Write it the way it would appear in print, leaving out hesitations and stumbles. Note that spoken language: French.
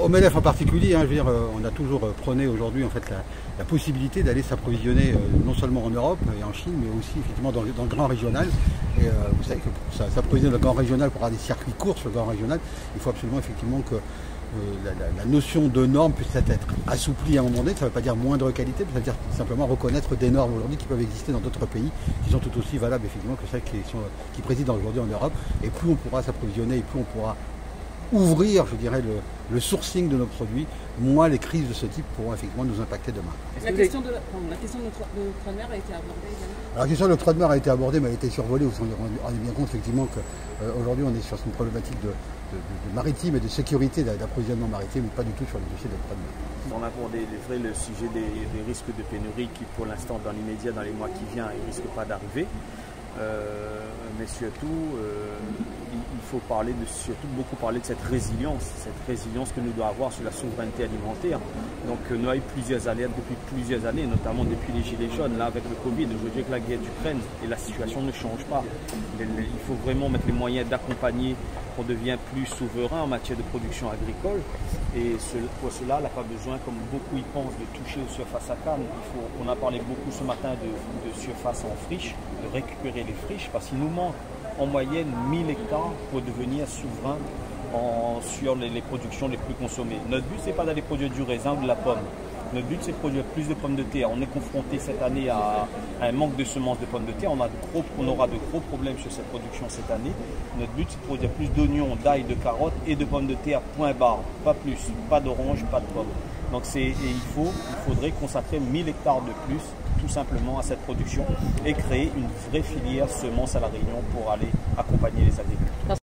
au MEDEF en particulier, je veux dire, on a toujours prôné aujourd'hui en fait la possibilité d'aller s'approvisionner non seulement en Europe et en Chine, mais aussi effectivement dans le grand régional. Et vous savez que pour s'approvisionner dans le grand régional, pour avoir des circuits courts sur le grand régional, il faut absolument effectivement que la notion de normes puisse être assouplie à un moment donné. Ça ne veut pas dire moindre qualité, mais ça veut dire simplement reconnaître des normes aujourd'hui qui peuvent exister dans d'autres pays, qui sont tout aussi valables effectivement que celles qui président aujourd'hui en Europe. Et plus on pourra s'approvisionner, et plus on pourra ouvrir, je dirais, le sourcing de nos produits, moins les crises de ce type pourront effectivement nous impacter demain. La question de l'octroi de mer a été abordée également. Alors, la question de l'octroi de mer a été abordée, mais elle a été survolée. On est bien compte effectivement qu'aujourd'hui on est sur une problématique de maritime et de sécurité d'approvisionnement maritime, mais pas du tout sur le dossier de l'octroi de mer. On a abordé le sujet des risques de pénurie qui pour l'instant dans l'immédiat, dans les mois qui viennent, ne risquent pas d'arriver. Mais surtout, il faut beaucoup parler de cette résilience que nous devons avoir sur la souveraineté alimentaire. Donc nous avons eu plusieurs alertes depuis plusieurs années, notamment depuis les Gilets jaunes, là avec le Covid. Je veux dire que la guerre d'Ukraine et la situation ne change pas. Il faut vraiment mettre les moyens d'accompagner qu'on devient plus souverain en matière de production agricole. Et pour cela, il n'a pas besoin, comme beaucoup y pensent, de toucher aux surfaces à canne. On a parlé beaucoup ce matin de surfaces en friche, de récupérer les friches, parce qu'il nous manque en moyenne 1000 hectares pour devenir souverain sur les productions les plus consommées. Notre but, ce n'est pas d'aller produire du raisin ou de la pomme. Notre but, c'est de produire plus de pommes de terre. On est confronté cette année à un manque de semences de pommes de terre. On aura de gros problèmes sur cette production cette année. Notre but, c'est de produire plus d'oignons, d'ail, de carottes et de pommes de terre, point barre. Pas plus, pas d'orange, pas de pommes. Donc il faudrait consacrer 1000 hectares de plus, tout simplement, à cette production et créer une vraie filière semences à La Réunion pour aller accompagner les agriculteurs.